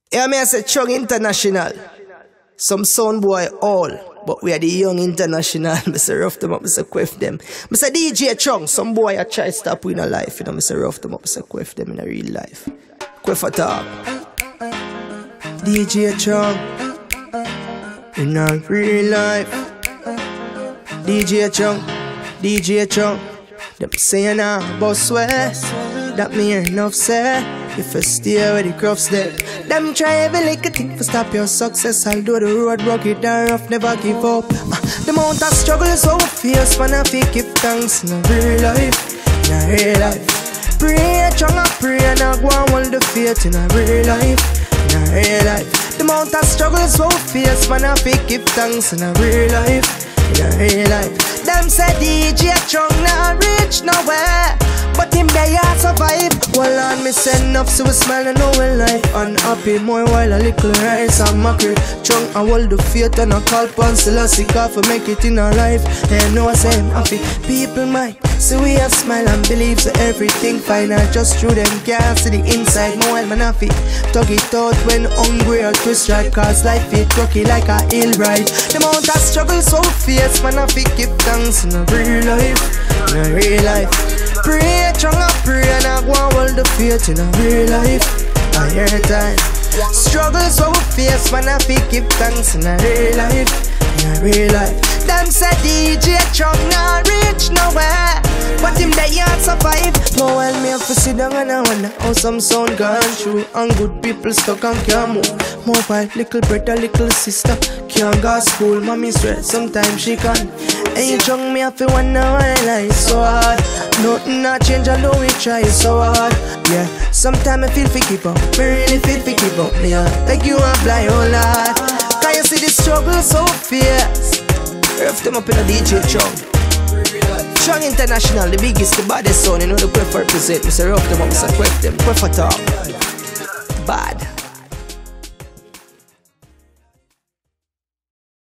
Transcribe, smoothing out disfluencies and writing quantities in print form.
Yeah, me I say Chung International. Some sound boy all, but we are the young international. I say rough them up, I say quiff them. I say DJ Chung, some boy I try stop in a life, you know. I say rough them up, I say quiff them in a real life. Quiff a talk. DJ Chung in a real life. DJ Chung. Them say nah, boss swear that me hear enough say. If you stay where the crofts there, them try every little thing to stop your success. Although the road rugged and rough, never give up. The amount of struggle is so fierce, man, I feel give thanks in a real life. Pray, Chung, I pray, and I go and hold the faith in a real life. The amount of struggle is so fierce, man, I feel give thanks in a real life. Them say DJ Chung not reach nowhere, but him they a survive. Well on me send enough so we smile and know we life unhappy. More while a little rice and mockery. Chung I hold the faith and I call upon Selassie God for make it in our life. And know I say I'm happy. People might say we have smile and believe so everything fine. I just through them can't see the inside. More while man happy. Tug it out when hungry or twist right. Cause life it rocky like a hill ride. The amount of struggle so fierce, man I feel give thanks in a real life. Pray, Chung, I pray, and I go and hold the faith in a real life. I hear time. Struggles so we face, man, I feel give thanks in a real life. Them say DJ Chung not reach nowhere, but him they can't survive. No, well, me have to sit down and I wonder how some sound gone through. And good people stuck and can't move. Mobile, little brother, little sister can't go to school, mommy stress, sometimes she can't. And you Chung, me have to wonder why life so hard. Nothing not change, although we try so hard. Yeah, sometimes I feel fi keep up, me really feel fi keep up. Yeah, like you and fly, oh Lord. Can you see the struggle so fierce? Rough them up in a DJ Chung. Chung International, the biggest, the baddest sound, you know the quiff represent. Me say rough them up, me say quiff them, quiff a talk.